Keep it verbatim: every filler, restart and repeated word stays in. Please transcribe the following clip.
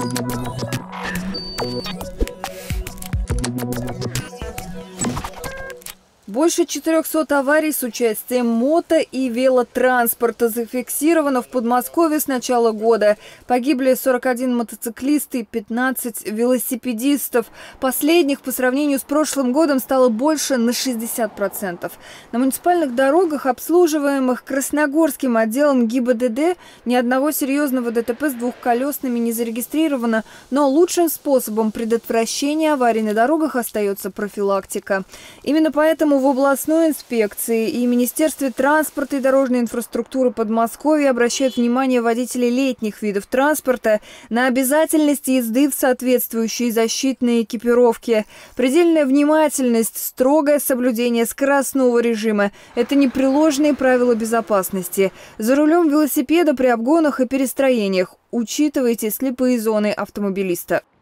Больше четырёхсот аварий с участием мото- и велотранспорта зафиксировано в Подмосковье с начала года. Погибли сорок один мотоциклист и пятнадцать велосипедистов. Последних по сравнению с прошлым годом стало больше на шестьдесят процентов. На муниципальных дорогах, обслуживаемых Красногорским отделом ГИБДД, ни одного серьезного ДТП с двухколесными не зарегистрировано. Но лучшим способом предотвращения аварий на дорогах остается профилактика. Именно поэтому в областной инспекции и Министерстве транспорта и дорожной инфраструктуры Подмосковья обращают внимание водителей летних видов транспорта на обязательность езды в соответствующей защитной экипировке. Предельная внимательность, строгое соблюдение скоростного режима – это непреложные правила безопасности. За рулем велосипеда при обгонах и перестроениях учитывайте слепые зоны автомобилиста.